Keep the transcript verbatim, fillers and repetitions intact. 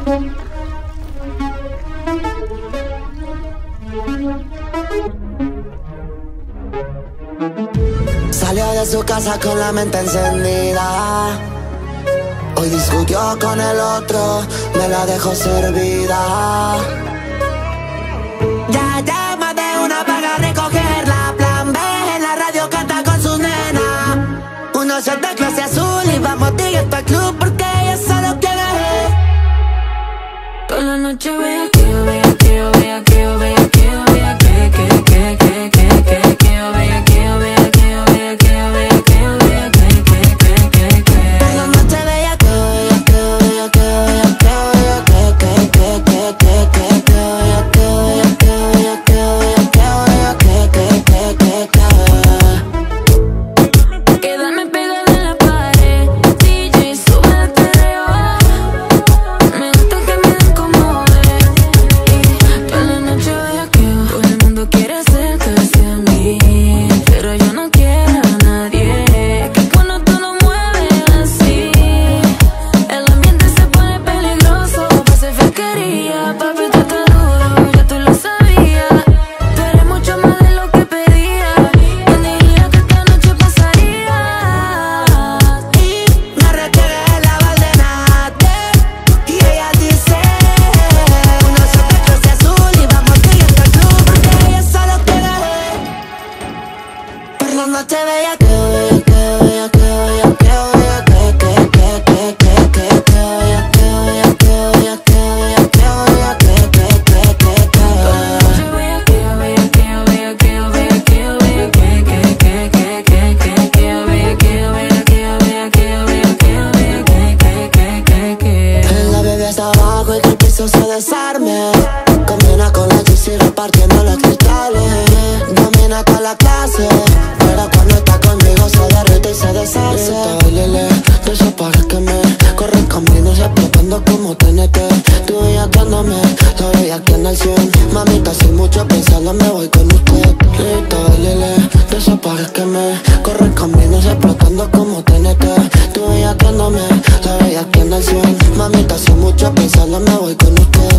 Salió de su casa con la mente encendida. Hoy discutió con el otro, me la dejó servida. Ya llama de una vaga a recogerla. Plan B, en la radio canta con su nena. Uno shot de clase azul y vamos directo al club porque ella solo quiere. Toda la noche vea que yo vea que yo vea que yo vea que yo vea que que que que que que que yo vea que yo vea que yo vea que yo vea que yo vea que que que que que. Toda la noche vea que yo vea que yo vea que yo vea que yo vea que que que que que que que yo vea que yo vea que yo vea que yo vea que yo vea que que que que que. Quédame pegada en la pared, D J sube el perreo. Me gusta que me den como es. Y toda la noche vea que todo el mundo quiere acercarse a mí, pero yo no quiero a nadie. Es que cuando tú lo mueves así, el ambiente se pone peligroso. Pase fresquería, papi, tú estás duro, ya tú lo sabías. Tú eres mucho más de lo que pedía. ¿Quién diría que esta noche pasaría? Y me requiere la valdenate. Y ella dice: uno shot de clase azul y vamos directo al club porque ella solo quiere. Por la noche bella que yo vea que yo vea que yo vea que yo vea que que que que que que que yo vea que yo vea que yo vea que yo vea que yo vea que que que que que. Yo vea que yo vea que yo vea que yo vea que yo vea que que que que que que que yo vea que yo vea que yo vea que yo vea que yo vea que que que que que. La bebé está abajo y que el piso se desarme. Combina con la G C repartiendo los cristales. Domina toda la clase, pero cuando está conmigo se derrite y se deshace. Lele, de esos pares que me corren caminos explotando como T N T. Tú bellaqueándome, la bellaqueando al cien. Mamita, sin mucho pensarlo me voy con usted. Lele, de esos pares que me corren caminos explotando como T N T. Tú bellaqueándome, la bellaqueando al cien. Mamita, sin mucho pensarlo me voy con usted.